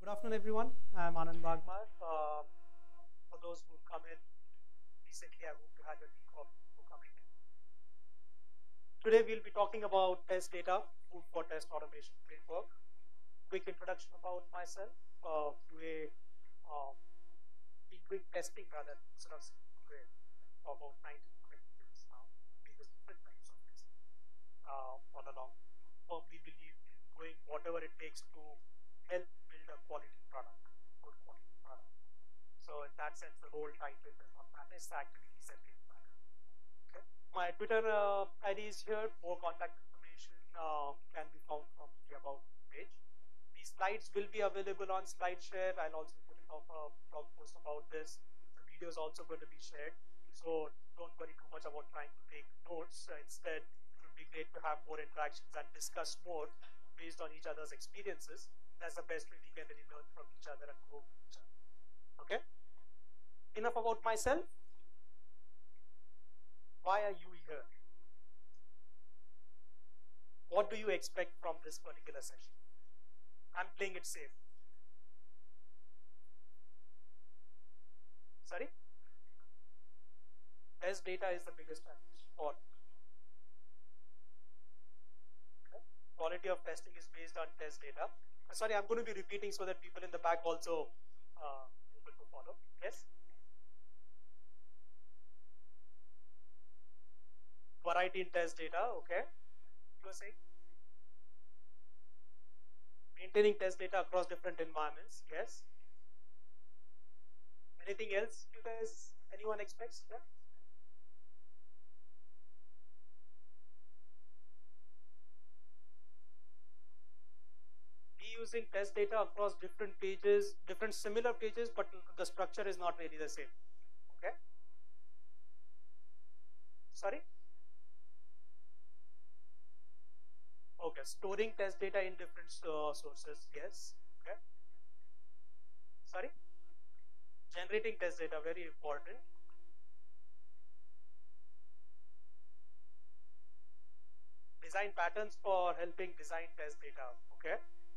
Good afternoon, everyone. I'm Anand Bagmar. For those who come in recently, I hope you had your tea coffee before coming in. Today, we'll be talking about test data, food for test automation framework. Quick introduction about myself. QA, been doing testing rather instead of QA for about 19, 20 years now. Various different types of testing all along. Firmly believe in doing whatever it takes to help build a quality product, good quality product. So in that sense, the role title does not matter. It's the activities that really matter. Okay. My Twitter ID is here. More contact information can be found from the About page. These slides will be available on SlideShare. I'll also put up a blog post about this. The video is also going to be shared. So don't worry too much about trying to take notes. Instead, it would be great to have more interactions and discuss more based on each other's experiences. That's the best way we can really learn from each other and grow with each other. Okay? Enough about myself. Why are you here? What do you expect from this particular session? I'm playing it safe. Sorry? Test data is the biggest challenge. Or okay. Quality of testing is based on test data. Sorry, I'm going to be repeating so that people in the back also able to follow. Yes? Variety in test data, okay. You were saying? Maintaining test data across different environments, yes. Anything else you guys, anyone expects? Yeah? Reusing test data across different pages, different similar pages, but the structure is not really the same. Okay. Sorry? Okay, storing test data in different sources, yes. Okay. Sorry? Generating test data, very important. Design patterns for helping design test data, okay.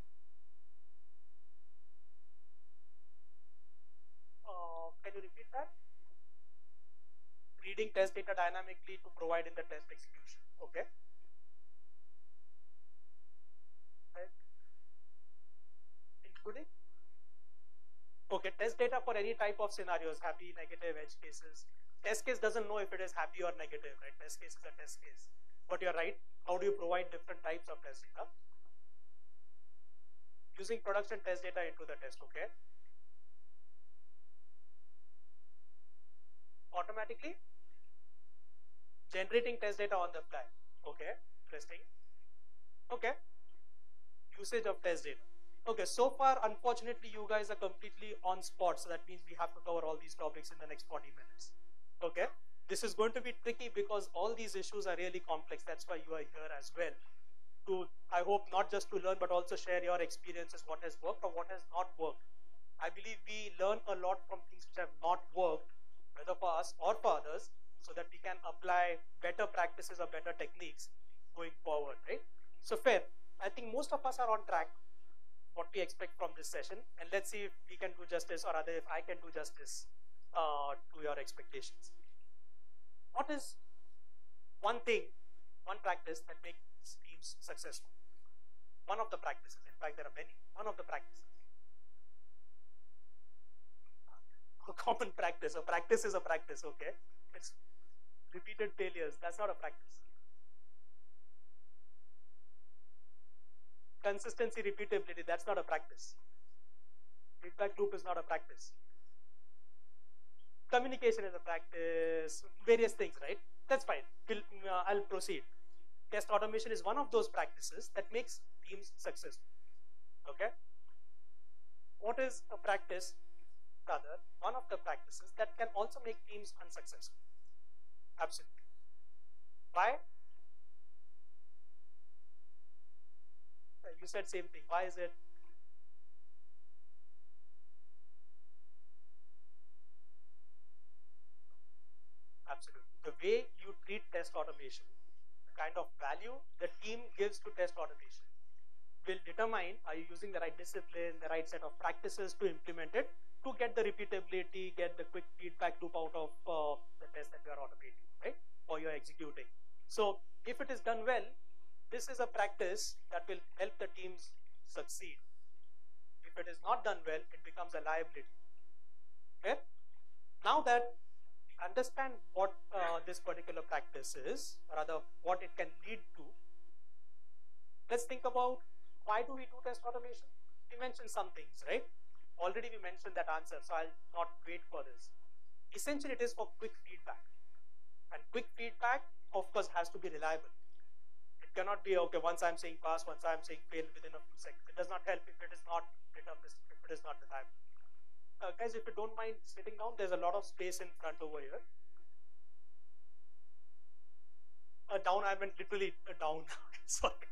Can you repeat that? Reading test data dynamically to provide in the test execution, okay. Right. Including? Okay, test data for any type of scenarios, happy, negative, edge cases. Test case doesn't know if it is happy or negative, right? Test case is a test case. But you're right, how do you provide different types of test data? Using production test data into the test, okay. Automatically generating test data on the fly, okay, interesting. Okay, usage of test data. Okay, so far unfortunately you guys are completely on spot, so that means we have to cover all these topics in the next 40 minutes. Okay, this is going to be tricky because all these issues are really complex. That's why you are here as well, to, I hope, not just to learn but also share your experiences, what has worked or what has not worked. I believe we learn a lot from things which have not worked, whether for us or for others, so that we can apply better practices or better techniques going forward, right? So fair. I think most of us are on track what we expect from this session, and let's see if we can do justice, or rather if I can do justice to your expectations. What is one thing, one practice that makes teams successful? One of the practices, in fact there are many, one of the practices. A common practice, a practice is a practice, okay? It's repeated failures, that's not a practice. Consistency, repeatability, that's not a practice. Feedback loop is not a practice. Communication is a practice, various things, right? That's fine, I'll proceed. Test automation is one of those practices that makes teams successful, okay? What is a practice? Rather, one of the practices that can also make teams unsuccessful. Absolutely. Why? You said same thing. Why is it? Absolutely. The way you treat test automation, the kind of value the team gives to test automation, will determine, are you using the right discipline, the right set of practices to implement it, to get the repeatability, get the quick feedback loop out of the test that you are automating, right? Or you're executing. So if it is done well, this is a practice that will help the teams succeed. If it is not done well, it becomes a liability. Okay? Now that we understand what this particular practice is, or rather what it can lead to, let's think about why do we do test automation? We mentioned some things, right? Already we mentioned that answer, so I'll not wait for this. Essentially, it is for quick feedback. And quick feedback, of course, has to be reliable. It cannot be, okay, once I'm saying pass, once I'm saying fail within a few seconds. It does not help if it is not deterministic, if it is not reliable. Guys, if you don't mind sitting down, there's a lot of space in front over here. Down, I meant literally down. Sorry.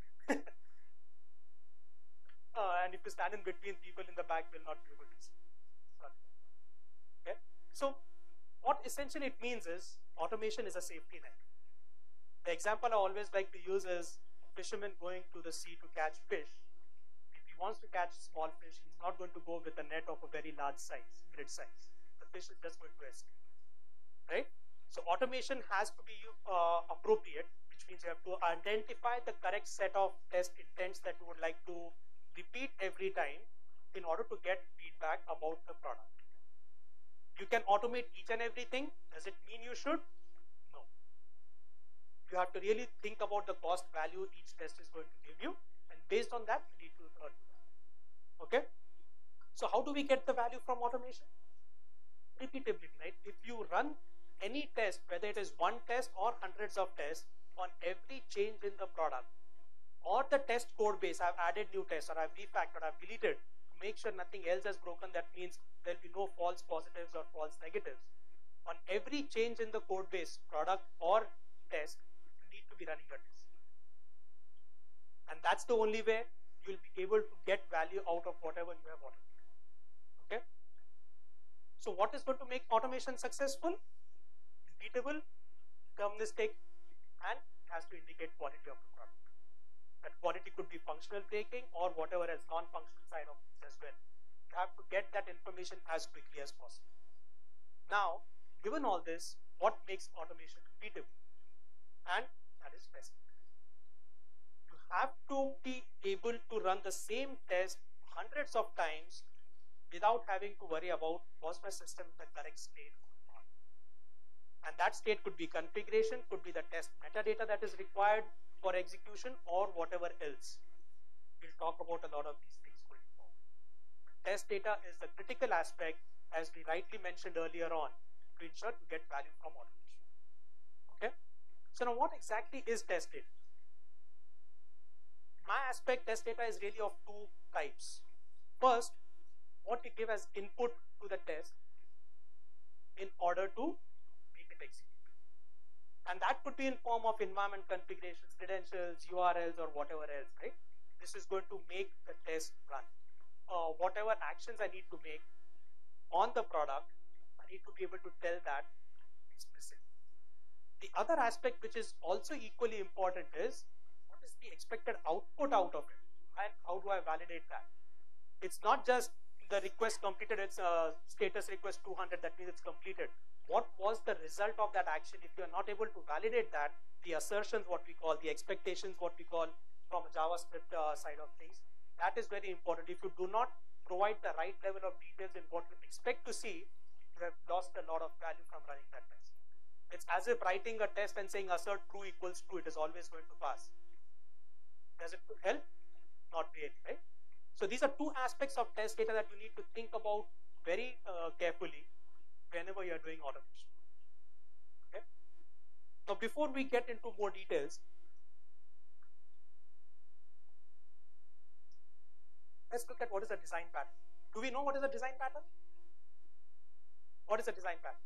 And if you stand in between, people in the back will not be able to see. Sorry. Okay. So what essentially it means is automation is a safety net. The example I always like to use is a fisherman going to the sea to catch fish. If he wants to catch small fish, he's not going to go with a net of a very large size, grid size. The fish is just going to escape, right? So automation has to be appropriate, which means you have to identify the correct set of test intents that you would like to repeat every time in order to get feedback about the product. You can automate each and everything. Does it mean you should? No. You have to really think about the cost value each test is going to give you, and based on that, you need to do that. Okay? So how do we get the value from automation? Repeatability, right? If you run any test, whether it is one test or hundreds of tests on every change in the product, or the test code base, I've added new tests, or I've refactored, I've deleted to make sure nothing else has broken. That means there'll be no false positives or false negatives. On every change in the code base, product or test, you need to be running your test. And that's the only way you'll be able to get value out of whatever you have automated. Okay? So what is going to make automation successful? Repeatable, deterministic, and it has to indicate quality of the product. That quality could be functional breaking or whatever else, non-functional side of things as well. You have to get that information as quickly as possible. Now, given all this, what makes automation repeatable? And that is testing. You have to be able to run the same test hundreds of times without having to worry about, was my system in the correct state or not. And that state could be configuration, could be the test metadata that is required for execution, or whatever else. We'll talk about a lot of these things going forward. Test data is the critical aspect, as we rightly mentioned earlier on, to ensure to get value from automation. Okay? So now what exactly is test data? My aspect, test data is really of two types. First, what we give as input to the test in order to make it execute. And that could be in form of environment configurations, credentials, URLs, or whatever else, right? This is going to make the test run. Whatever actions I need to make on the product, I need to be able to tell that explicitly. The other aspect, which is also equally important, is what is the expected output out of it, and how do I validate that? It's not just the request completed, it's status request 200, that means it's completed. What was the result of that action? If you are not able to validate that, the assertions, what we call, the expectations, what we call from a JavaScript side of things, that is very important. If you do not provide the right level of details in what you expect to see, you have lost a lot of value from running that test. It's as if writing a test and saying assert true equals true, it is always going to pass. Does it help? Not really, right? So these are two aspects of test data that you need to think about very carefully whenever you are doing automation. Okay? Now, before we get into more details, let's look at what is a design pattern. Do we know what is a design pattern? What is a design pattern?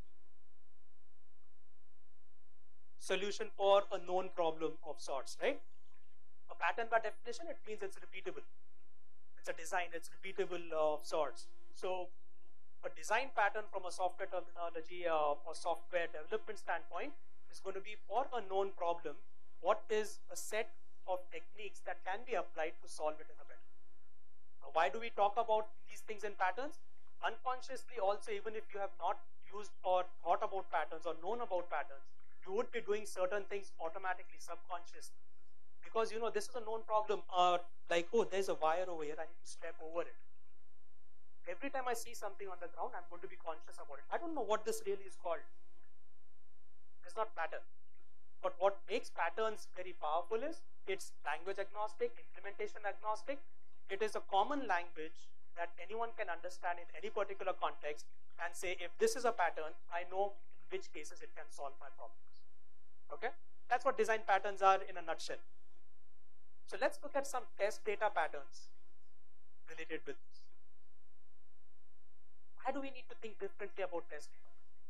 Solution for a known problem of sorts, right? A pattern, by definition, it means it's repeatable. It's a design, it's repeatable of sorts. So a design pattern from a software terminology or software development standpoint is going to be for a known problem. What is a set of techniques that can be applied to solve it in a better way. Now, why do we talk about these things in patterns? Unconsciously also, even if you have not used or thought about patterns or known about patterns, you would be doing certain things automatically, subconsciously. Because this is a known problem. Like, oh, there's a wire over here, I need to step over it. Every time I see something on the ground, I'm going to be conscious about it. I don't know what this really is called. It does not matter. But what makes patterns very powerful is it's language agnostic, implementation agnostic. It is a common language that anyone can understand in any particular context and say, if this is a pattern, I know in which cases it can solve my problems. Okay? That's what design patterns are in a nutshell. So let's look at some test data patterns related with this. Why do we need to think differently about test data?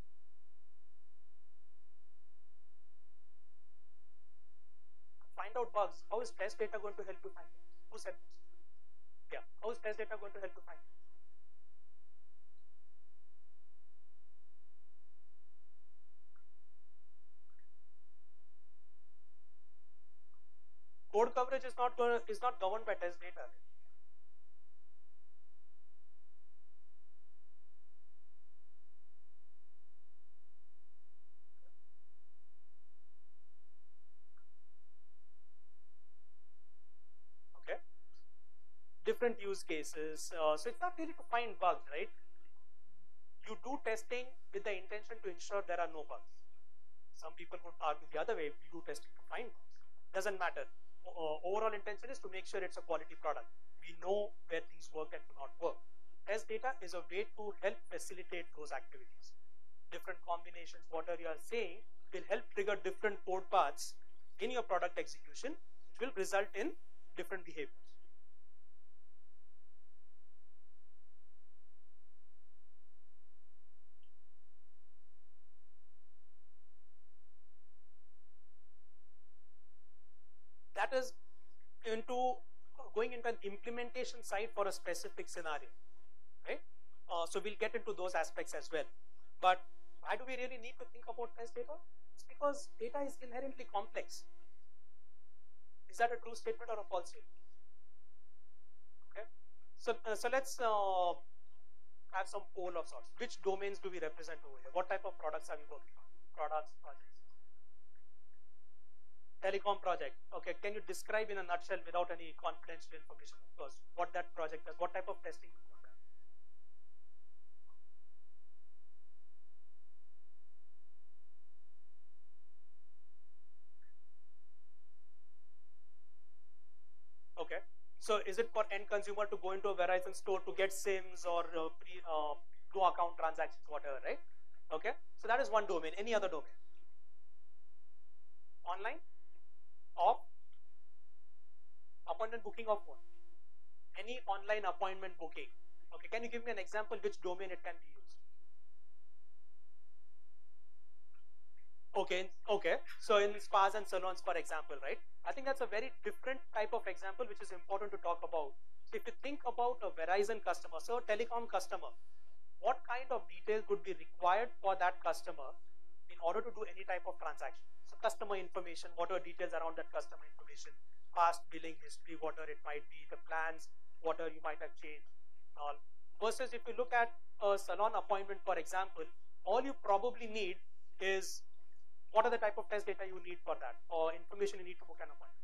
Find out bugs. How is test data going to help you find bugs? Who said this? Yeah. How is test data going to help you find bugs? Code coverage is not governed by test data. Right? Okay. Different use cases. So it's not really to find bugs, right? You do testing with the intention to ensure there are no bugs. Some people would argue the other way. You do testing to find bugs. Doesn't matter. Overall intention is to make sure it's a quality product. We know where things work and do not work. Test data is a way to help facilitate those activities. Different combinations, whatever you are saying, will help trigger different code paths in your product execution, which will result in different behaviors. That is going into an implementation side for a specific scenario, right? So we'll get into those aspects as well. But why do we really need to think about test data? It's because data is inherently complex. Is that a true statement or a false statement? Okay. So let's have some poll of sorts. Which domains do we represent over here? What type of products are we working on? Products, projects. Telecom project. Okay, can you describe in a nutshell without any confidential information, of course, what that project does? What type of testing you do that? Okay, so is it for end consumer to go into a Verizon store to get SIMs or do account transactions, whatever, right? Okay, so that is one domain. Any other domain? Online? Off? Appointment booking of what? Any online appointment booking. Okay, can you give me an example which domain it can be used? Okay. So in spas and salons, for example, right? I think that's a very different type of example which is important to talk about. So if you think about a Verizon customer, so a telecom customer, what kind of details would be required for that customer in order to do any type of transaction? So customer information, what are details around that customer information, past billing history, whatever it might be, the plans, whatever you might have changed, all. Versus if you look at a salon appointment, for example, all you probably need is what are the type of test data you need for that, or information you need to book an appointment,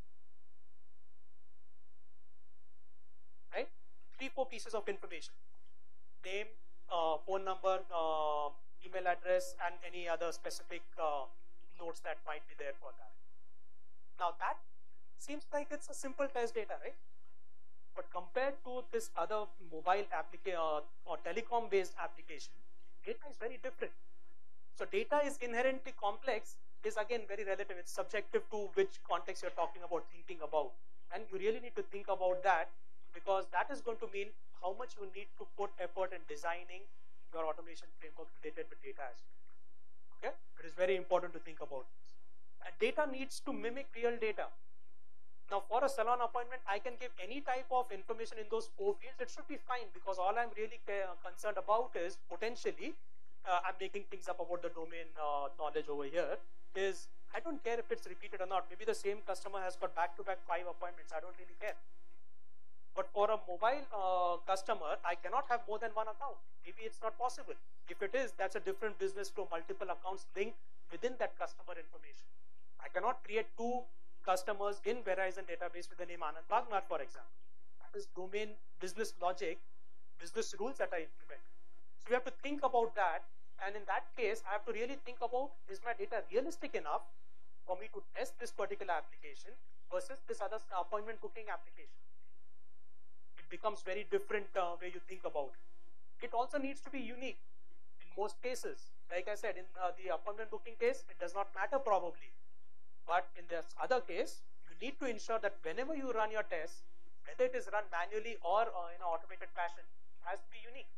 right? 3-4 pieces of information: name, phone number, email address, and any other specific notes that might be there for that. Now that seems like it's a simple test data, right? But compared to this other mobile application or telecom based application, data is very different. So data is inherently complex, is again very relative. It's subjective to which context you're talking about, thinking about. And you really need to think about that, because that is going to mean how much you need to put effort in designing your automation framework related with data as well. Okay? It is very important to think about this. And data needs to mimic real data. Now for a salon appointment, I can give any type of information in those 4 fields. It should be fine, because all I'm really concerned about is potentially, I'm making things up about the domain knowledge over here, is I don't care if it's repeated or not. Maybe the same customer has got back-to-back 5 appointments. I don't really care. But for a mobile customer, I cannot have more than one account. Maybe it's not possible. If it is, that's a different business flow, multiple accounts linked within that customer information. I cannot create 2 customers in Verizon database with the name Anand Bagmar, for example. That is domain business logic, business rules that I implemented. So we have to think about that. And in that case, I have to really think about, is my data realistic enough for me to test this particular application versus this other appointment booking application? It becomes very different way you think about it. It also needs to be unique in most cases. Like I said, in the appointment booking case, it does not matter probably. But in this other case, you need to ensure that whenever you run your test, whether it is run manually or in an automated fashion, it has to be unique.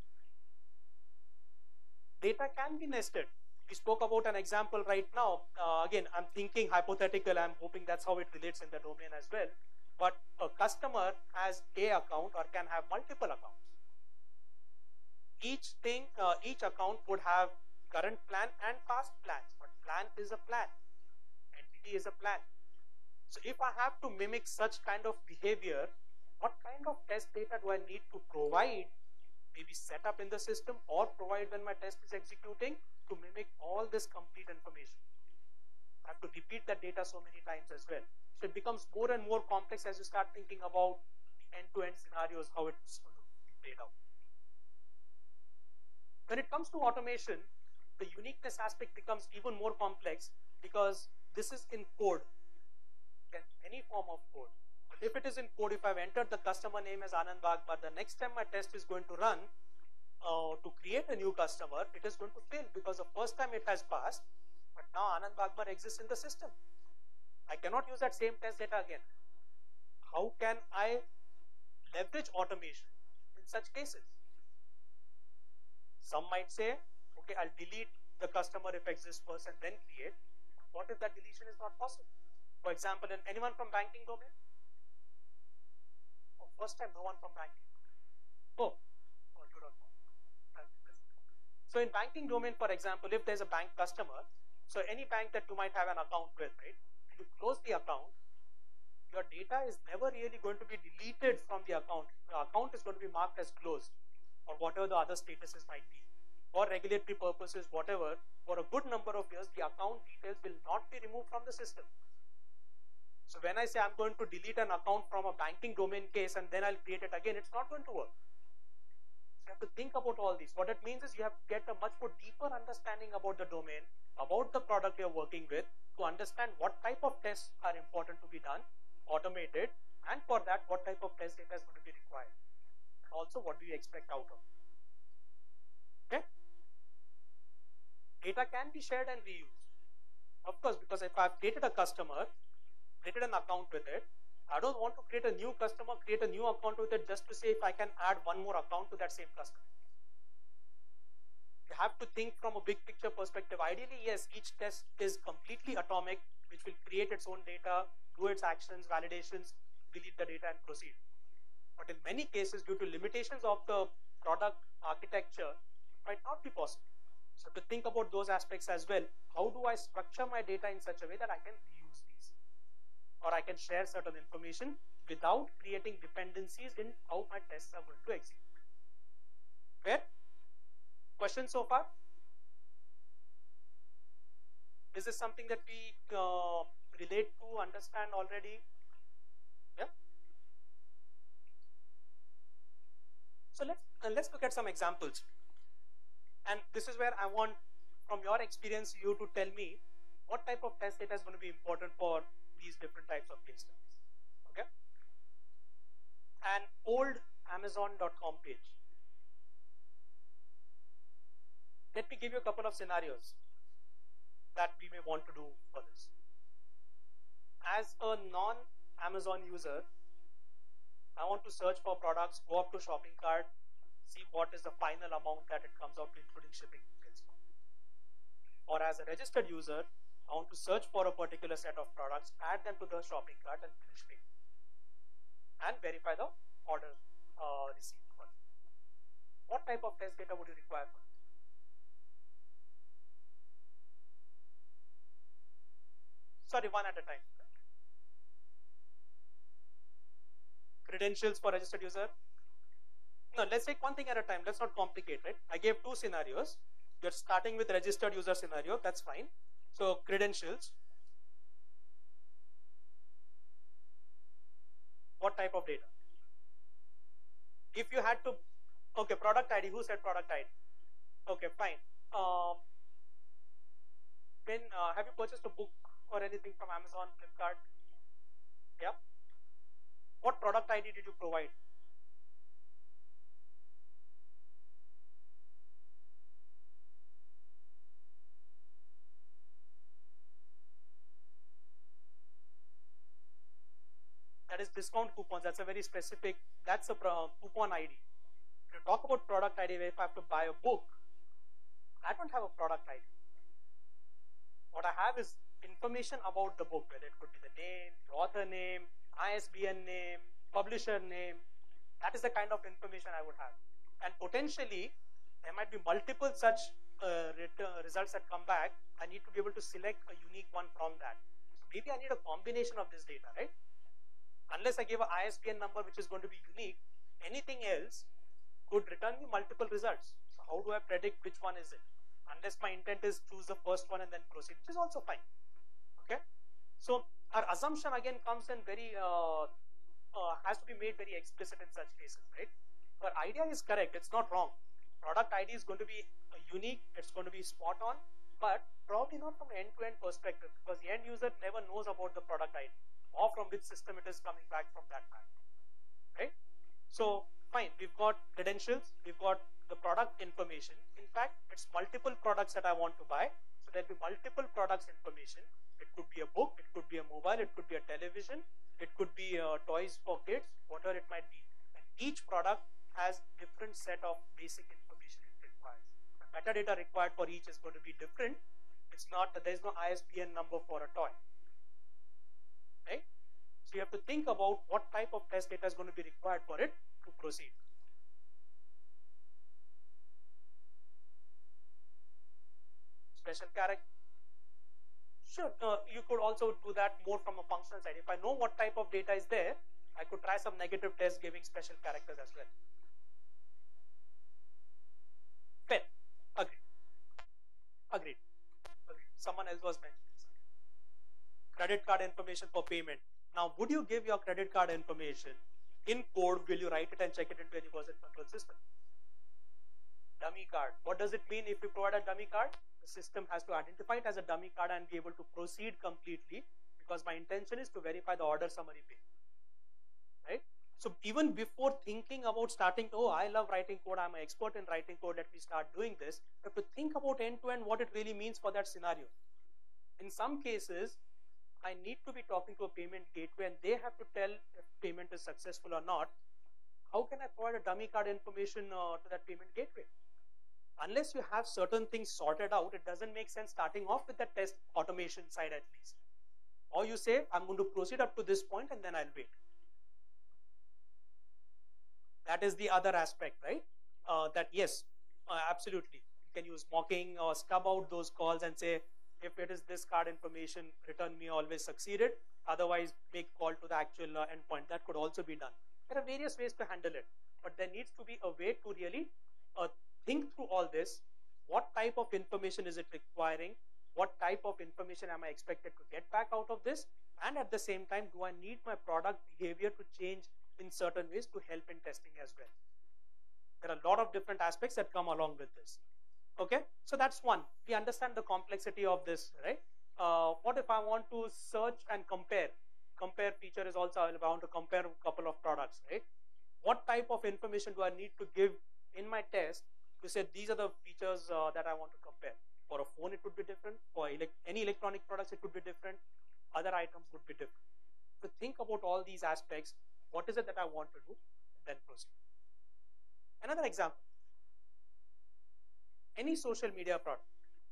Data can be nested. We spoke about an example right now. Again, I'm thinking hypothetical. I'm hoping that's how it relates in the domain as well. But a customer has a account or can have multiple accounts. Each account would have current plan and past plans. But plan is a plan. Entity is a plan. So if I have to mimic such kind of behavior, what kind of test data do I need to provide? Maybe set up in the system or provide when my test is executing to mimic all this complete information. I have to repeat that data so many times as well. So it becomes more and more complex as you start thinking about the end-to-end scenarios, how it's going to be played out. When it comes to automation, the uniqueness aspect becomes even more complex because this is in code, any form of code. But if it is in code, if I've entered the customer name as Anand Bagmar, the next time my test is going to run to create a new customer, it is going to fail because the first time it has passed, but now Anand Bagmar exists in the system. I cannot use that same test data again. How can I leverage automation in such cases? Some might say, okay, I'll delete the customer if exists first and then create. What if that deletion is not possible? For example, anyone from banking domain? Oh, first time, no one from banking. Oh, you don't know. So in banking domain, for example, if there's a bank customer, so any bank that you might have an account with, right? When you close the account, your data is never really going to be deleted from the account. The account is going to be marked as closed or whatever the other statuses might be. For regulatory purposes, whatever, for a good number of years, the account details will not be removed from the system. So when I say I'm going to delete an account from a banking domain case and then I'll create it again, it's not going to work. So you have to think about all these. What it means is you have to get a much more deeper understanding about the domain, about the product you're working with, to understand what type of tests are important to be done, automated, and for that, what type of test data is going to be required. And also, what do you expect out of it? Okay? Data can be shared and reused. Of course, because if I've created a customer, created an account with it, I don't want to create a new customer, create a new account with it just to say if I can add one more account to that same customer. You have to think from a big picture perspective. Ideally, yes, each test is completely atomic, which will create its own data, do its actions, validations, delete the data and proceed. But in many cases, due to limitations of the product architecture, it might not be possible. So to think about those aspects as well. How do I structure my data in such a way that I can reuse these? Or I can share certain information without creating dependencies in how my tests are going to execute. Fair? Questions so far? Is this something that we relate to, understand already? Yeah. So let's look at some examples. And this is where I want, from your experience, you to tell me what type of test data is going to be important for these different types of case studies. Okay. An old Amazon.com page. Let me give you a couple of scenarios that we may want to do for this. As a non-Amazon user, I want to search for products, go up to shopping cart, see what is the final amount that it comes out to, including shipping details. Or as a registered user, I want to search for a particular set of products, add them to the shopping cart and finish paying. And verify the order receipt. What type of test data would you require for? Sorry, one at a time. Credentials for registered user. No, let's take one thing at a time. Let's not complicate it. I gave two scenarios. You're starting with registered user scenario. That's fine. So credentials. What type of data? If you had to, okay, product ID. Who said product ID? Okay, fine. Then have you purchased a book or anything from Amazon, Flipkart? Yeah. What product ID did you provide? That is discount coupons. That's a very specific, that's a coupon ID. If you talk about product ID, if I have to buy a book, I don't have a product ID. What I have is information about the book, whether it could be the name, the author name, ISBN name, publisher name. That is the kind of information I would have. And potentially, there might be multiple such results that come back. I need to be able to select a unique one from that. So maybe I need a combination of this data, right? Unless I give an ISBN number which is going to be unique, anything else could return me multiple results. So how do I predict which one is it? Unless my intent is choose the first one and then proceed, which is also fine. Okay. So our assumption again comes in very has to be made very explicit in such cases, right? Our idea is correct. It's not wrong. Product ID is going to be unique. It's going to be spot on, but probably not from an end-to-end perspective, because the end user never knows about the product ID or from which system it is coming back from that map, right? So fine, we've got credentials, we've got the product information. In fact, it's multiple products that I want to buy. So there'll be multiple products information. It could be a book, it could be a mobile, it could be a television, it could be toys for kids, whatever it might be. And each product has different set of basic information it requires. The metadata required for each is going to be different. It's not that there's no ISBN number for a toy, right? So you have to think about what type of test data is going to be required for it to proceed. Special character. Sure, you could also do that more from a functional side. If I know what type of data is there, I could try some negative tests giving special characters as well. Fair. Agreed. Agreed. Agreed. Someone else was mentioning something. Credit card information for payment. Now, would you give your credit card information in code? Will you write it and check it into any version control system? Dummy card. What does it mean if you provide a dummy card? The system has to identify it as a dummy card and be able to proceed completely, because my intention is to verify the order summary page, right? So even before thinking about starting, oh, I love writing code, I'm an expert in writing code, let me start doing this, you have to think about end-to-end what it really means for that scenario. In some cases, I need to be talking to a payment gateway and they have to tell if payment is successful or not. How can I provide a dummy card information to that payment gateway? Unless you have certain things sorted out, it doesn't make sense starting off with the test automation side at least. Or you say, I'm going to proceed up to this point and then I'll wait. That is the other aspect, right? That yes, absolutely. You can use mocking or stub out those calls and say, if it is this card information, return me always succeeded. Otherwise, make call to the actual endpoint. That could also be done. There are various ways to handle it, but there needs to be a way to really think through all this. What type of information is it requiring? What type of information am I expected to get back out of this? And at the same time, do I need my product behavior to change in certain ways to help in testing as well? There are a lot of different aspects that come along with this. Okay, so that's one. We understand the complexity of this, right? What if I want to search and compare? Compare feature is also, I want to compare a couple of products, right? What type of information do I need to give in my test to say these are the features that I want to compare? For a phone, it would be different. For any electronic products, it would be different. Other items would be different. So think about all these aspects. What is it that I want to do? Then proceed. Another example. Any social media product.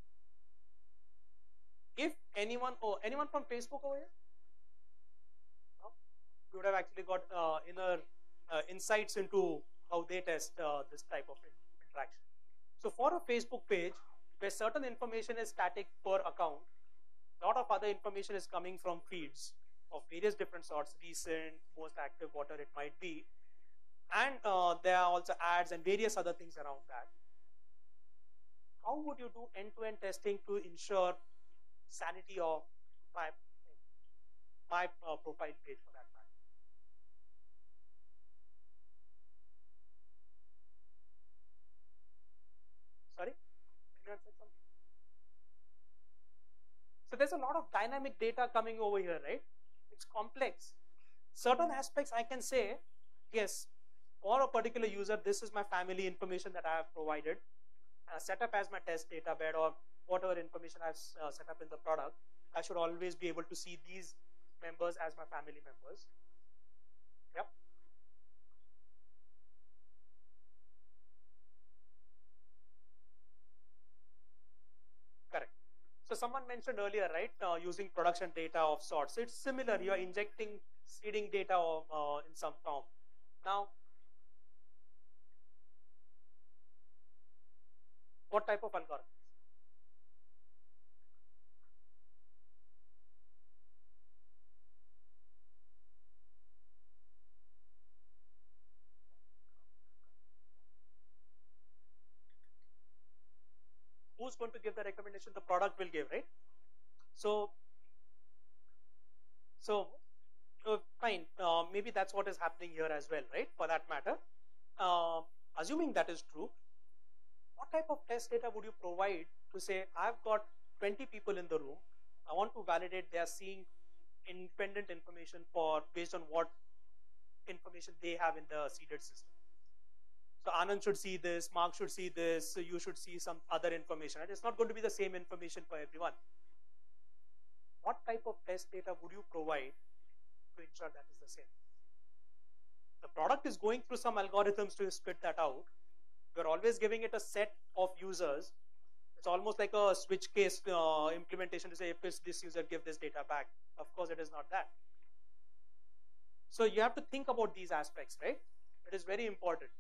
If anyone from Facebook over here? No? You would have actually got inner insights into how they test this type of interaction. So for a Facebook page, where certain information is static per account, A lot of other information is coming from feeds of various different sorts, recent, most active, whatever it might be. And there are also ads and various other things around that. How would you do end-to-end testing to ensure sanity of my profile page for that matter? Sorry? Anyone said something? So there's a lot of dynamic data coming over here, right? It's complex. Certain aspects I can say, yes, for a particular user, this is my family information that I have provided, set up as my test data bed or whatever information I've set up in the product. I should always be able to see these members as my family members. Yep. Correct. So someone mentioned earlier, right, using production data of sorts. So it's similar. You are injecting seeding data in some form. Now, what type of algorithm? Who's going to give the recommendation? The product will give, right? So, so fine. Maybe that's what is happening here as well, right? For that matter. Uh, Assuming that is true, what type of test data would you provide to say, I've got 20 people in the room. I want to validate they are seeing independent information for based on what information they have in the seeded system. So Anand should see this, Mark should see this, so you should see some other information. And it's not going to be the same information for everyone. What type of test data would you provide to ensure that is the same? The product is going through some algorithms to spit that out. You're always giving it a set of users. It's almost like a switch case implementation to say, if it's this user, give this data back. Of course, it is not that. So you have to think about these aspects, right? It is very important.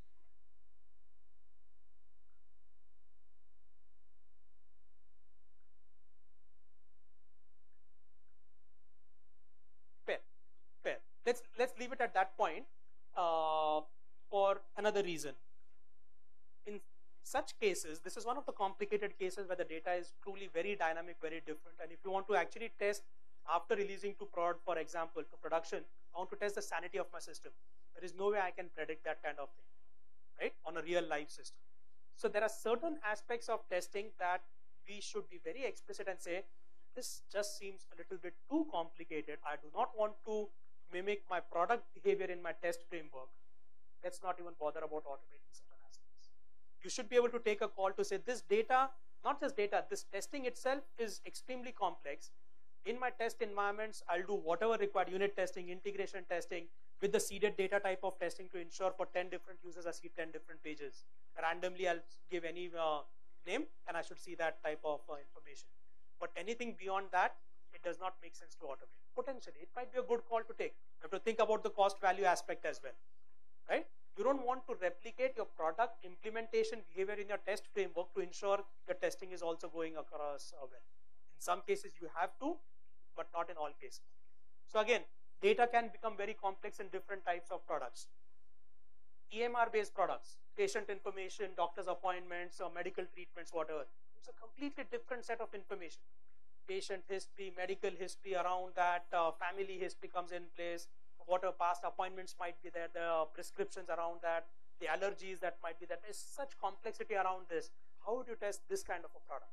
Fair, fair. Let's leave it at that point for another reason. In such cases, this is one of the complicated cases where the data is truly very dynamic, very different. And if you want to actually test after releasing to prod, for example, to production, I want to test the sanity of my system. There is no way I can predict that kind of thing, right? On a real life system. So there are certain aspects of testing that we should be very explicit and say, this just seems a little bit too complicated. I do not want to mimic my product behavior in my test framework. Let's not even bother about automating certain aspects. You should be able to take a call to say this data, not just data, this testing itself is extremely complex. In my test environments, I'll do whatever required, unit testing, integration testing, with the seeded data type of testing to ensure for 10 different users I see 10 different pages. Randomly, I'll give any name and I should see that type of information. But anything beyond that, it does not make sense to automate. Potentially, it might be a good call to take. You have to think about the cost value aspect as well, right? You don't want to replicate your product implementation behavior in your test framework to ensure your testing is also going across well. In some cases, you have to, but not in all cases. So again, data can become very complex in different types of products. EMR based products, patient information, doctor's appointments, or medical treatments, whatever. It's a completely different set of information. Patient history, medical history around that, family history comes in place, what past appointments might be there, the prescriptions around that, the allergies that might be there. There's such complexity around this. How would you test this kind of a product?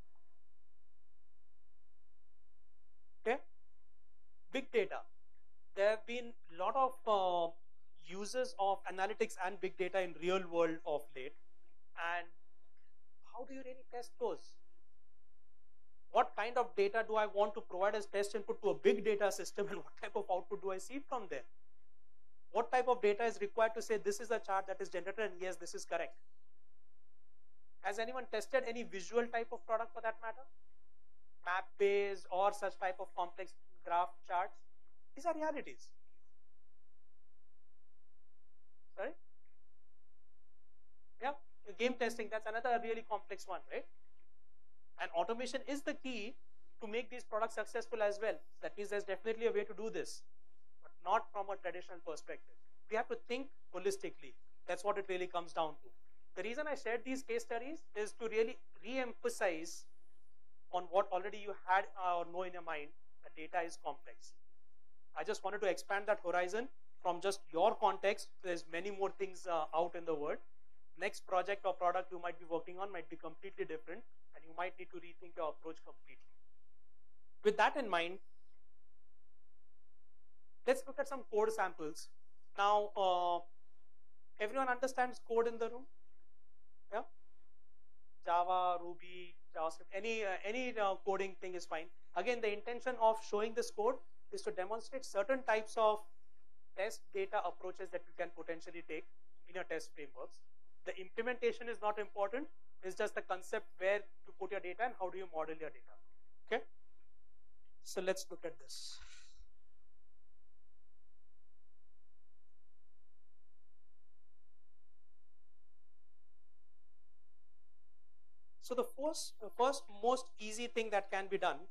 Okay. Big data. There have been a lot of uses of analytics and big data in real world of late. And how do you really test those? What kind of data do I want to provide as test input to a big data system, and what type of output do I see from there? What type of data is required to say this is a chart that is generated and yes, this is correct? Has anyone tested any visual type of product for that matter? Map based or such type of complex graph charts? These are realities. Sorry? Yeah, game testing, that's another really complex one, right? And automation is the key to make these products successful as well. That means there's definitely a way to do this, but not from a traditional perspective. We have to think holistically. That's what it really comes down to. The reason I shared these case studies is to really re-emphasize on what already you had or know in your mind, that data is complex. I just wanted to expand that horizon from just your context. There's many more things out in the world. Next project or product you might be working on might be completely different, and you might need to rethink your approach completely. With that in mind, let's look at some code samples. Now, everyone understands code in the room? Yeah? Java, Ruby, JavaScript, any coding thing is fine. Again, the intention of showing this code is to demonstrate certain types of test data approaches that you can potentially take in your test frameworks. The implementation is not important. It's just the concept where to put your data and how do you model your data. Okay. So let's look at this. So the first most easy thing that can be done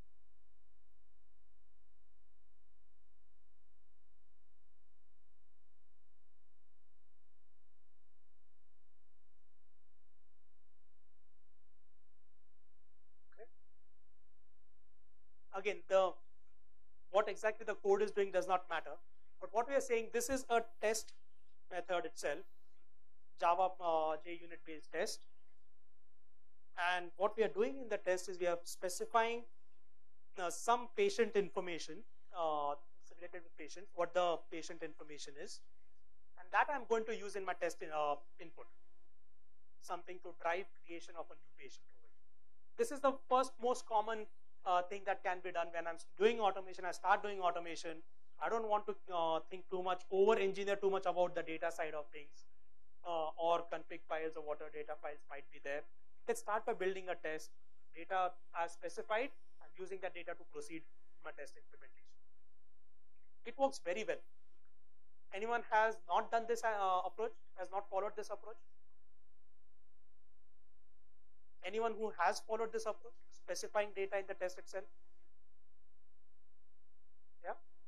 again, what exactly the code is doing does not matter, but what we are saying, this is a test method itself, Java JUnit based test, and what we are doing in the test is we are specifying some patient information related with patients, what the patient information is, and that I'm going to use in my test input, something to drive creation of a new patient over here. This is the first most common thing that can be done when I'm doing automation. I start doing automation. I don't want to think too much, over-engineer too much about the data side of things, or config files or whatever data files might be there. Let's start by building a test. Data as specified, I'm using that data to proceed in my test implementation. It works very well. Anyone has not done this approach, has not followed this approach? Anyone who has followed this approach, specifying data in the test itself? Yeah.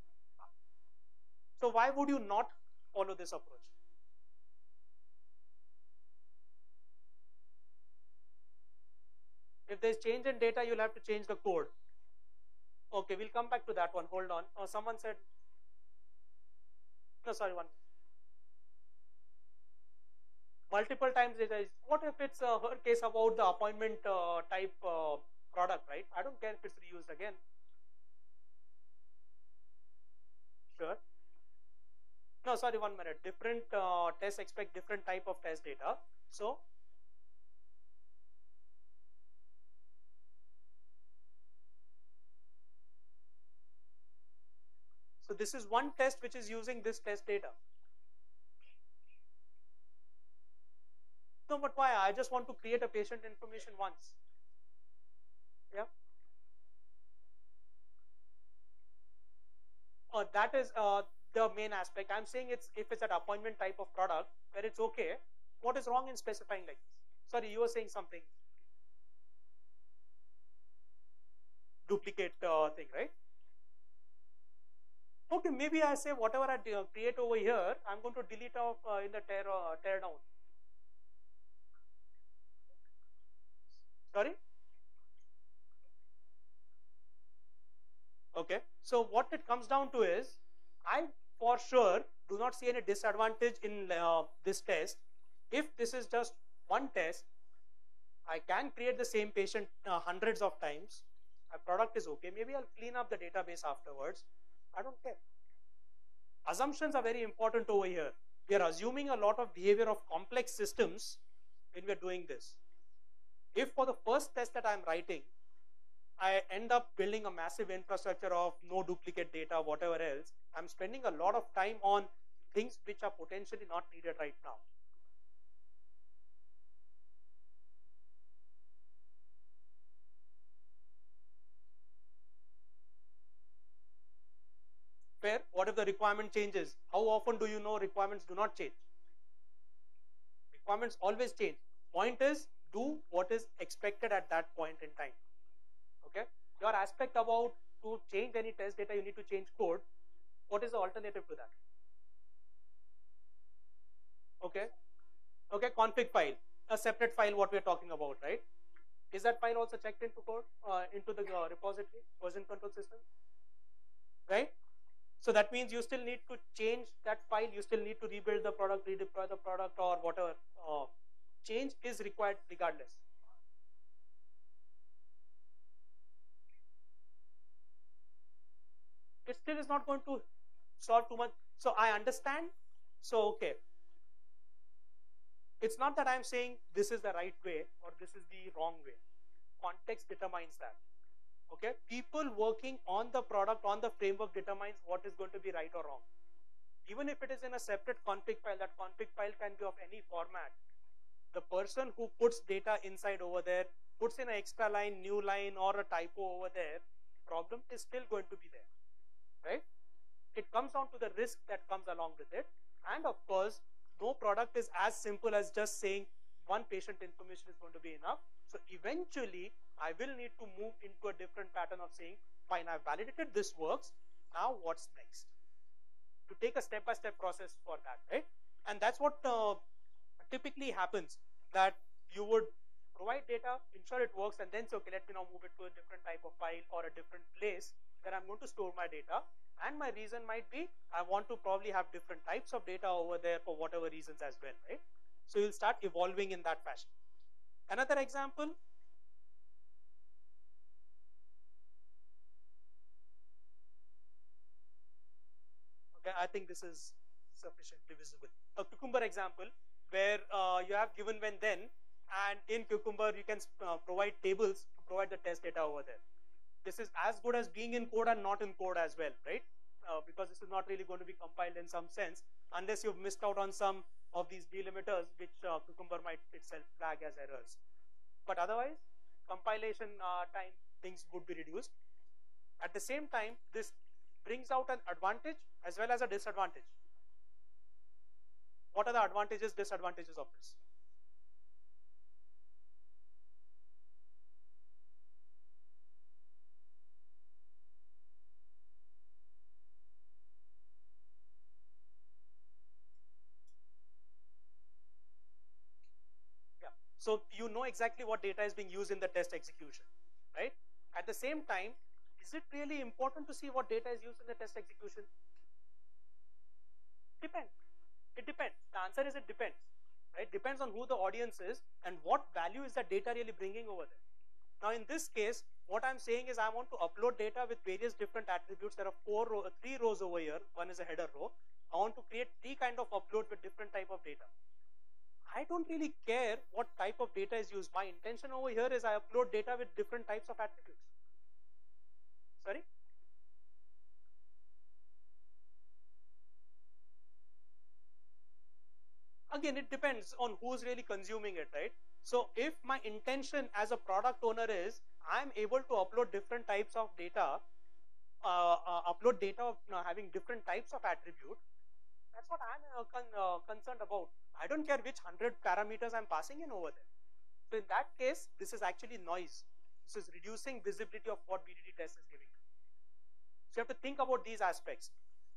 So why would you not follow this approach? If there's change in data, you'll have to change the code. Okay, we'll come back to that one. Hold on. Someone said, no, sorry, one. Multiple times it is. What if it's her case about the appointment type product, right? I don't care if it's reused again. Sure. No, sorry, 1 minute. Different tests expect different type of test data. So this is one test which is using this test data. No, but why? I just want to create a patient information once. Yeah. That is the main aspect. I'm saying it's if it's an appointment type of product where it's okay. What is wrong in specifying like this? Sorry, you were saying something. Duplicate thing, right? Okay, maybe I say whatever I create over here, I'm going to delete off in the tear down. Sorry? Okay, so what it comes down to is, I for sure do not see any disadvantage in this test. If this is just one test, I can create the same patient hundreds of times. My product is okay. Maybe I'll clean up the database afterwards. I don't care. Assumptions are very important over here. We are assuming a lot of behavior of complex systems when we are doing this. If for the first test that I'm writing, I end up building a massive infrastructure of no duplicate data, whatever else, I'm spending a lot of time on things which are potentially not needed right now. Fair? What if the requirement changes? How often do you know requirements do not change? Requirements always change. Point is, do what is expected at that point in time. Okay? Your aspect about to change any test data, you need to change code. What is the alternative to that? Okay, okay, config file, a separate file. What we are talking about, right? Is that file also checked into code, into the repository, version control system, right? So that means you still need to change that file. You still need to rebuild the product, redeploy the product, or whatever. Change is required regardless. It still is not going to solve too much. So I understand. So okay, it's not that I'm saying this is the right way or this is the wrong way. Context determines that. Okay, people working on the product, on the framework, determines what is going to be right or wrong. Even if it is in a separate config file, that config file can be of any format. The person who puts data inside over there, puts in an extra line, new line, or a typo over there, problem is still going to be there, right? It comes down to the risk that comes along with it. And of course, no product is as simple as just saying one patient information is going to be enough. So eventually, I will need to move into a different pattern of saying, fine, I've validated this works. Now what's next? To take a step-by-step process for that, right? And that's what typically happens, that you would provide data, ensure it works, and then say, okay, let me now move it to a different type of file or a different place that I'm going to store my data. And my reason might be I want to probably have different types of data over there for whatever reasons as well, right? So you'll start evolving in that fashion. Another example. Okay, I think this is sufficiently visible. A Cucumber example where you have given when then, and in Cucumber you can provide tables to provide the test data over there. This is as good as being in code and not in code as well, right? Because this is not really going to be compiled in some sense unless you've missed out on some of these delimiters which Cucumber might itself flag as errors. But otherwise, compilation time things would be reduced. At the same time, this brings out an advantage as well as a disadvantage. What are the advantages, disadvantages of this? Yeah. So you know exactly what data is being used in the test execution, right? At the same time, is it really important to see what data is used in the test execution? Depends. It depends. The answer is it depends, right? Depends on who the audience is and what value is that data really bringing over there. Now, in this case, what I'm saying is I want to upload data with various different attributes. There are 3 rows over here. One is a header row. I want to create 3 kind of upload with different type of data. I don't really care what type of data is used. My intention over here is I upload data with different types of attributes. Sorry? Again, it depends on who's really consuming it, right? So if my intention as a product owner is I'm able to upload different types of data, upload data of having different types of attribute, that's what I'm concerned about. I don't care which 100 parameters I'm passing in over there. So in that case, this is actually noise. This is reducing visibility of what BDD test is giving. So you have to think about these aspects.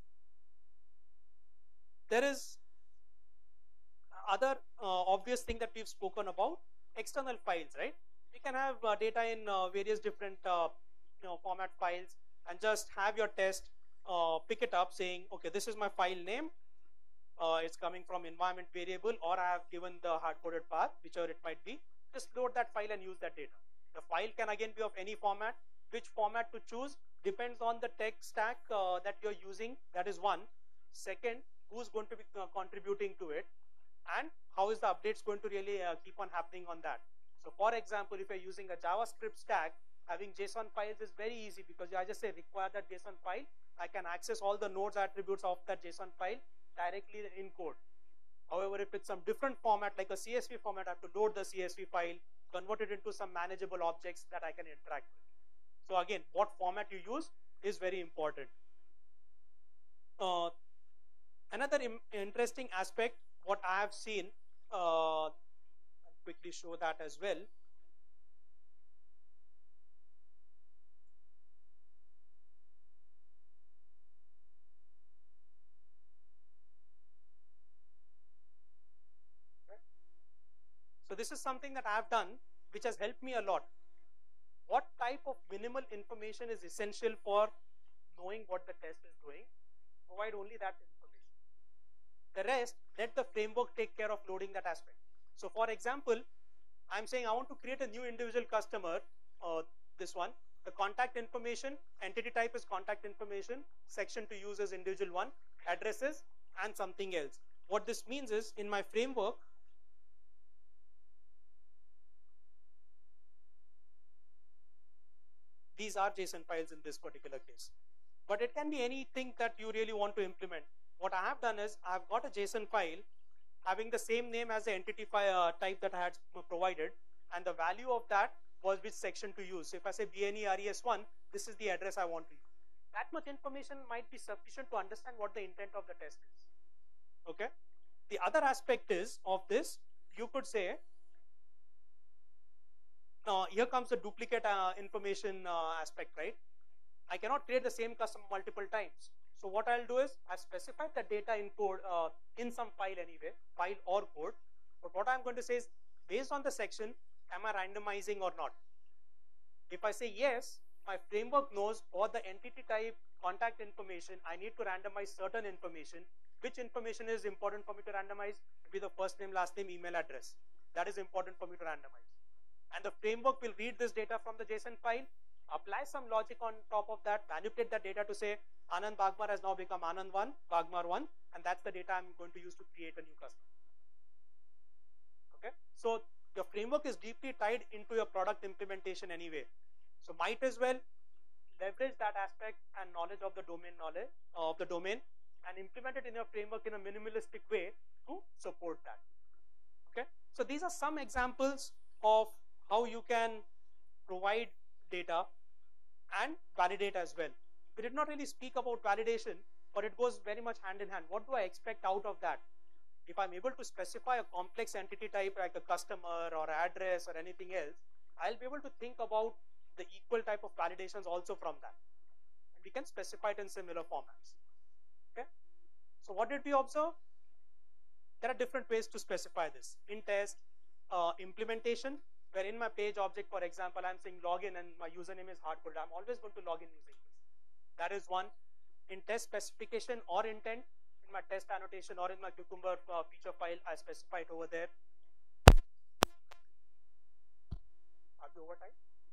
There is other obvious thing that we've spoken about, external files, right? We can have data in various different format files and just have your test pick it up saying, okay, this is my file name. It's coming from environment variable, or I have given the hard-coded path, whichever it might be. Just load that file and use that data. The file can again be of any format. Which format to choose depends on the tech stack that you're using. That is one. Second, who's going to be contributing to it, and how is the updates going to really keep on happening on that. So for example, if you're using a JavaScript stack, having JSON files is very easy because I just say require that JSON file. I can access all the nodes attributes of that JSON file directly in code. However, if it's some different format like a CSV format, I have to load the CSV file, convert it into some manageable objects that I can interact with. So again, what format you use is very important. Another interesting aspect, what I have seen, I'll quickly show that as well. this is something that I've done, which has helped me a lot. What type of minimal information is essential for knowing what the test is doing? Provide only that information. The rest, let the framework take care of loading that aspect. So for example, I'm saying I want to create a new individual customer, this one. The contact information, entity type is contact information, section to use is individual one, addresses, and something else. What this means is, in my framework, these are JSON files in this particular case. But it can be anything that you really want to implement. What I have done is, I've got a JSON file having the same name as the entity file type that I had provided, and the value of that was which section to use. So if I say BNERES1, this is the address I want to use. That much information might be sufficient to understand what the intent of the test is. Okay. The other aspect is of this, you could say, here comes the duplicate information aspect, right? I cannot create the same customer multiple times. So what I'll do is, I specified the data in code in some file anyway, file or code. But what I'm going to say is, based on the section, am I randomizing or not? If I say yes, my framework knows for the entity type contact information, I need to randomize certain information. Which information is important for me to randomize? It will be the first name, last name, email address. That is important for me to randomize. And the framework will read this data from the JSON file, apply some logic on top of that, manipulate that data to say Anand Bagmar has now become Anand 1, Bagmar 1, and that's the data I'm going to use to create a new customer. Okay, so your framework is deeply tied into your product implementation anyway. So might as well leverage that aspect and knowledge of the domain and implement it in your framework in a minimalistic way to support that. Okay, so these are some examples of how you can provide data and validate as well. We did not really speak about validation, but it goes very much hand in hand. What do I expect out of that? If I'm able to specify a complex entity type like a customer or address or anything else, I'll be able to think about the equal type of validations also from that. And we can specify it in similar formats. Okay. So what did we observe? There are different ways to specify this. In test, implementation, where in my page object, for example, I'm saying login and my username is hardcoded. I'm always going to log in using this. That is one. In test specification or intent, in my test annotation or in my Cucumber feature file, I specify it over there. Are we over time?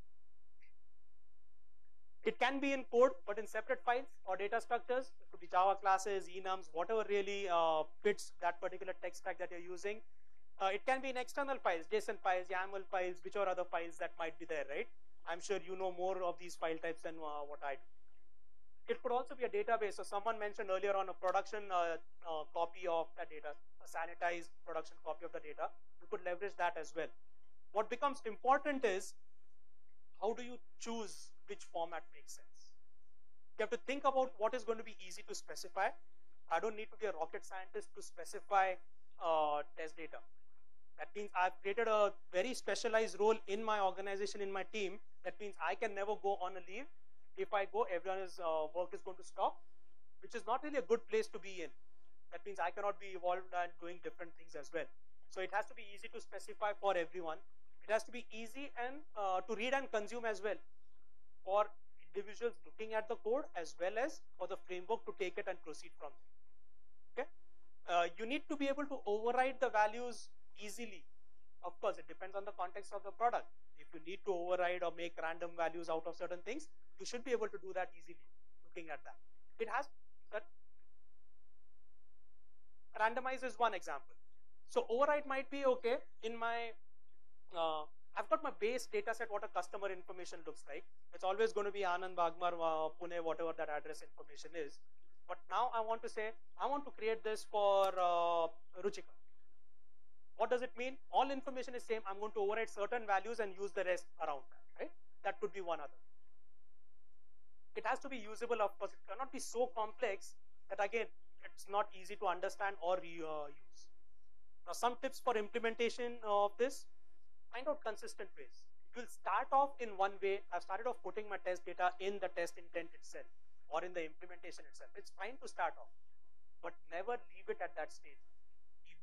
It can be in code, but in separate files or data structures. It could be Java classes, enums, whatever really fits that particular tech stack that you're using. It can be in external files, JSON files, YAML files, which are other files that might be there, right? I'm sure you know more of these file types than what I do. It could also be a database. So someone mentioned earlier on a production copy of that data, a sanitized production copy of the data. You could leverage that as well. What becomes important is, how do you choose which format makes sense? You have to think about what is going to be easy to specify. I don't need to be a rocket scientist to specify test data. That means I've created a very specialized role in my organization, in my team. That means I can never go on a leave. If I go, everyone's work is going to stop, which is not really a good place to be in. That means I cannot be involved and doing different things as well. So it has to be easy to specify for everyone. It has to be easy and to read and consume as well, for individuals looking at the code as well as for the framework to take it and proceed from there. Okay, you need to be able to override the values easily. Of course, it depends on the context of the product. If you need to override or make random values out of certain things, you should be able to do that easily. Looking at that, it has that. Randomize is one example. So override might be okay. In my I've got my base data set, what a customer information looks like. It's always going to be Anand, Bagmar, Pune, whatever that address information is. But now I want to say, I want to create this for Ruchika. What does it mean? All information is same. I'm going to override certain values and use the rest around that, right? That could be one other. It has to be usable, of course. It cannot be so complex that, again, it's not easy to understand or use. Now, some tips for implementation of this. Find out consistent ways. It will start off in one way. I've started off putting my test data in the test intent itself or in the implementation itself. It's fine to start off, but never leave it at that stage.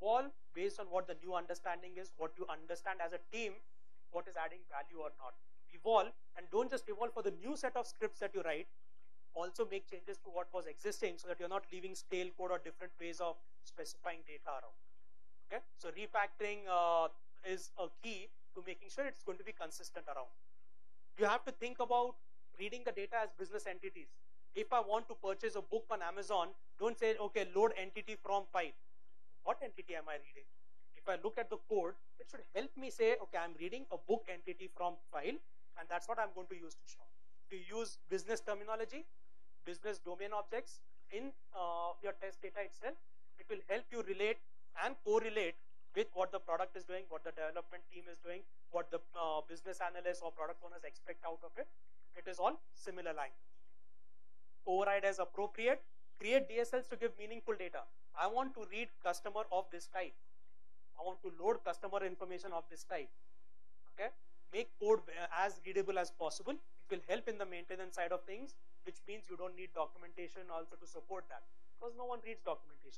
evolve based on what the new understanding is, what you understand as a team, what is adding value or not. Evolve, and don't just evolve for the new set of scripts that you write, also make changes to what was existing so that you're not leaving stale code or different ways of specifying data around. Okay, so refactoring is a key to making sure it's going to be consistent around. You have to think about reading the data as business entities. If I want to purchase a book on Amazon, don't say, okay, load entity from file. What entity am I reading? If I look at the code, it should help me say, okay, I'm reading a book entity from file, and that's what I'm going to use to show. To use business terminology, business domain objects in your test data itself, it will help you relate and correlate with what the product is doing, what the development team is doing, what the business analysts or product owners expect out of it. It is all similar language. Override as appropriate. Create DSLs to give meaningful data. I want to read customer of this type. I want to load customer information of this type. Okay, make code as readable as possible. It will help in the maintenance side of things, which means you don't need documentation also to support that, because no one reads documentation.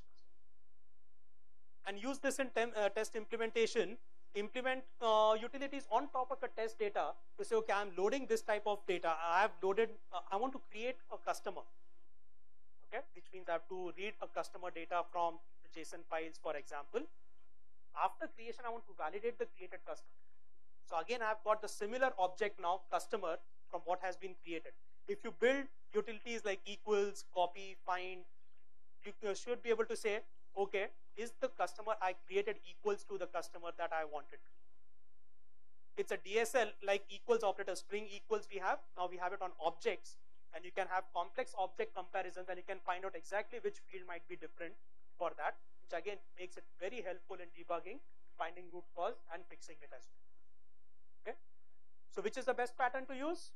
And use this in test implementation. Implement utilities on top of a test data to say, okay, I'm loading this type of data. I have loaded, I want to create a customer. Okay, which means I have to read a customer data from the JSON files, for example. After creation, I want to validate the created customer. So again, I've got the similar object now, customer, from what has been created. If you build utilities like equals, copy, find, you should be able to say, okay, is the customer I created equals to the customer that I wanted? It's a DSL like equals operator, string equals we have. Now we have it on objects, and you can have complex object comparisons, and you can find out exactly which field might be different for that, which again makes it very helpful in debugging, finding root cause, and fixing it as well. Okay, so which is the best pattern to use?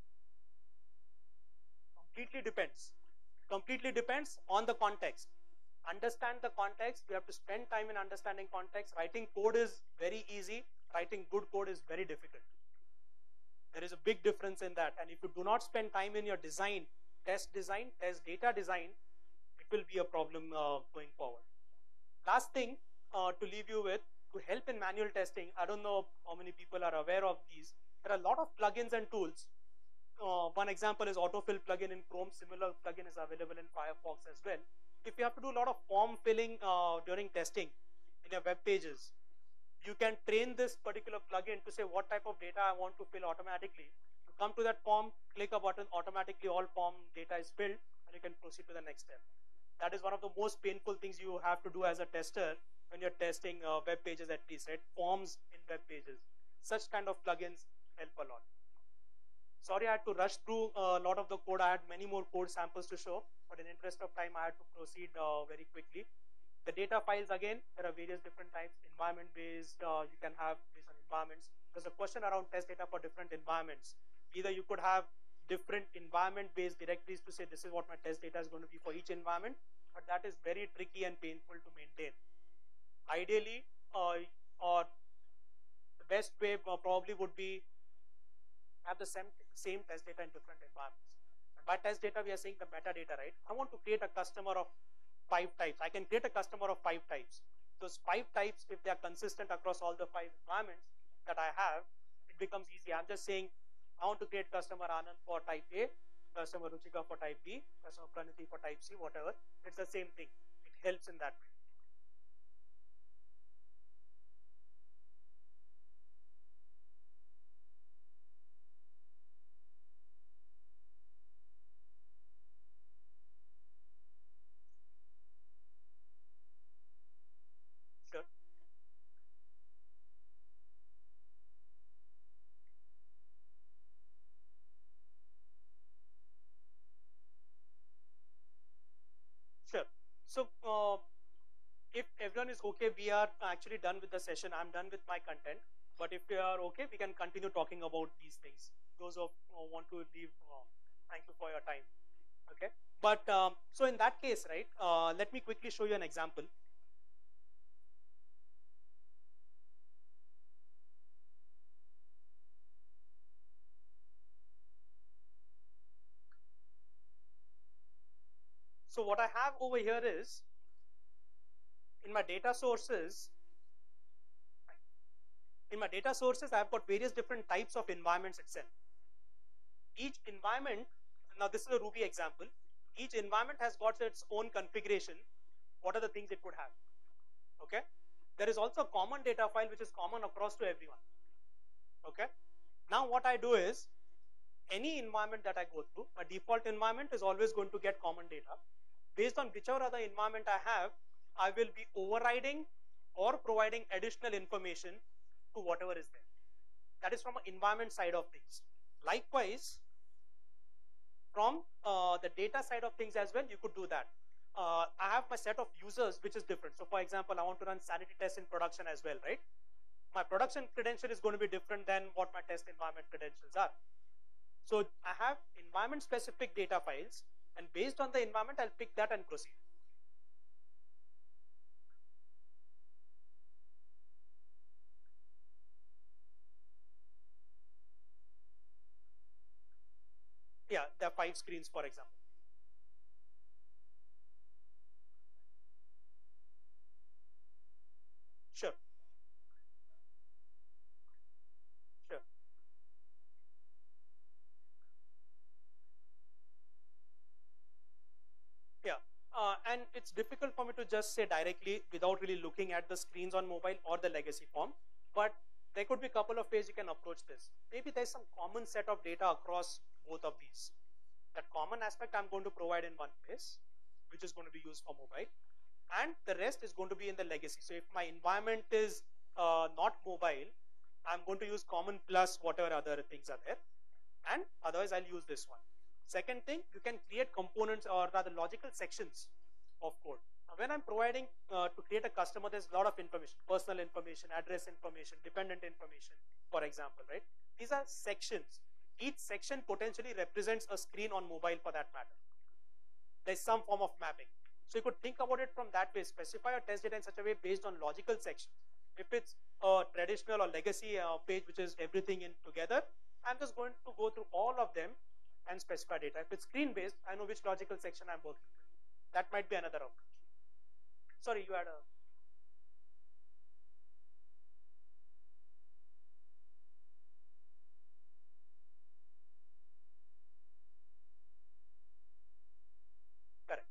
Completely depends. Completely depends on the context. Understand the context. You have to spend time in understanding context. Writing code is very easy. Writing good code is very difficult. There is a big difference in that. And if you do not spend time in your design, test data design, it will be a problem going forward. Last thing to leave you with, to help in manual testing, I don't know how many people are aware of these. There are a lot of plugins and tools. One example is autofill plugin in Chrome. Similar plugin is available in Firefox as well. If you have to do a lot of form filling during testing in your web pages, you can train this particular plugin to say what type of data I want to fill automatically. You come to that form, click a button, automatically all form data is filled, and you can proceed to the next step. That is one of the most painful things you have to do as a tester when you're testing web pages, at least, right? Forms in web pages. Such kind of plugins help a lot. Sorry, I had to rush through a lot of the code. I had many more code samples to show, but in interest of time, I had to proceed very quickly. The data files, again, there are various different types. Environment-based, you can have based on environments. There's a question around test data for different environments. Either you could have different environment-based directories to say this is what my test data is going to be for each environment, but that is very tricky and painful to maintain. Ideally, or the best way probably would be have the same test data in different environments. And by test data, we are saying the metadata, right? I want to create a customer of 5 types. I can create a customer of 5 types. Those 5 types, if they are consistent across all the 5 environments that I have, it becomes easy. I'm just saying, I want to create customer Anand for type A, customer Ruchika for type B, customer Pranati for type C, whatever. It's the same thing. It helps in that way. Sure. Sure. So, if everyone is okay, we are actually done with the session. I'm done with my content. But if you are okay, we can continue talking about these things. Those who want to leave, thank you for your time. Okay. But so in that case, right, let me quickly show you an example. So what I have over here is in my data sources, I've got various different types of environments itself. Each environment, now this is a Ruby example, each environment has got its own configuration. What are the things it could have? Okay. There is also a common data file which is common across to everyone. Okay. Now what I do is, any environment that I go through, my default environment is always going to get common data. Based on whichever other environment I have, I will be overriding or providing additional information to whatever is there. That is from an environment side of things. Likewise, from the data side of things as well, you could do that. I have my set of users which is different. So for example, I want to run sanity tests in production as well, right? My production credential is going to be different than what my test environment credentials are. So I have environment specific data files, and based on the environment, I'll pick that and proceed. Yeah, there are 5 screens, for example. Sure. Sure. Yeah. And it's difficult for me to just say directly without really looking at the screens on mobile or the legacy form. But there could be a couple of ways you can approach this. Maybe there's some common set of data across both of these. That common aspect I'm going to provide in one place, which is going to be used for mobile, and the rest is going to be in the legacy. So if my environment is not mobile, I'm going to use common plus whatever other things are there, and otherwise I'll use this one. Second thing, you can create components or rather logical sections of code. Now, when I'm providing to create a customer, there's a lot of information, personal information, address information, dependent information, for example, right? These are sections. Each section potentially represents a screen on mobile for that matter. There's some form of mapping. So you could think about it from that way, specify your test data in such a way based on logical sections. If it's a traditional or legacy page, which is everything in together, I'm just going to go through all of them and specify data. If it's screen based, I know which logical section I'm working with. That might be another approach. Sorry, you had a... Correct.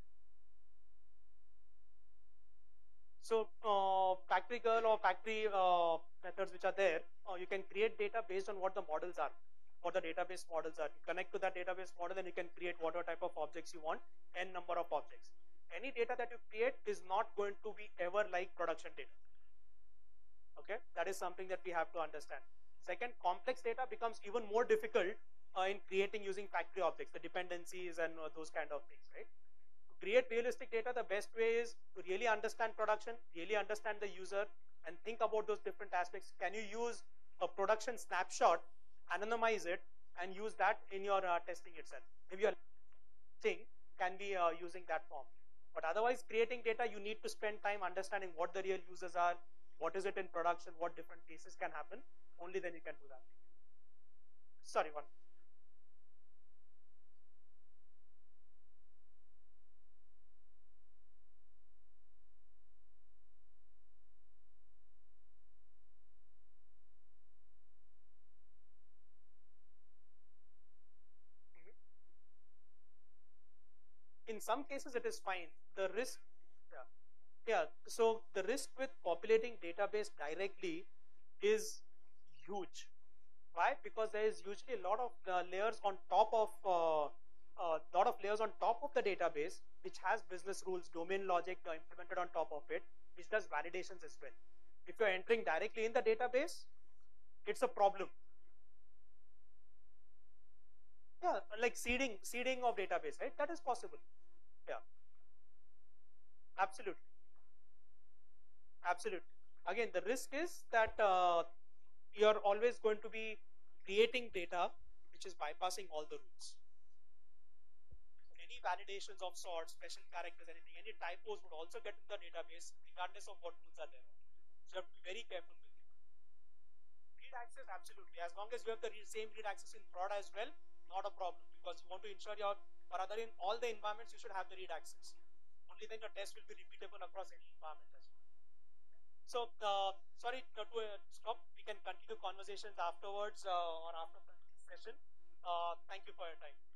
So factory girl or factory methods which are there, you can create data based on what the models are, what the database models are. You connect to that database model and you can create whatever type of objects you want, n number of objects. Any data that you create is not going to be ever like production data. Okay, that is something that we have to understand. Second, complex data becomes even more difficult in creating using factory objects, the dependencies and those kind of things, right? To create realistic data, the best way is to really understand production, really understand the user, and think about those different aspects. Can you use a production snapshot, anonymize it, and use that in your testing itself? If your thing can be using that form. But otherwise, creating data, you need to spend time understanding what the real users are, what is it in production, what different cases can happen. Only then you can do that. Sorry, one. In some cases, it is fine. The risk, yeah, yeah. So the risk with populating database directly is huge. Why? Because there is usually a lot of layers on top of the database, which has business rules, domain logic implemented on top of it, which does validations as well. If you're entering directly in the database, it's a problem. Yeah, like seeding of database, right? That is possible. Yeah, absolutely, absolutely. Again, the risk is that you're always going to be creating data which is bypassing all the rules. Any validations of sorts, special characters, anything, any typos would also get in the database regardless of what rules are there. So you have to be very careful with it. Read access, absolutely. As long as you have the same read access in prod as well, not a problem, because you want to ensure your, or other in all the environments, you should have the read access. Only then your test will be repeatable across any environment as well. So, sorry to stop. We can continue conversations afterwards or after the session. Thank you for your time.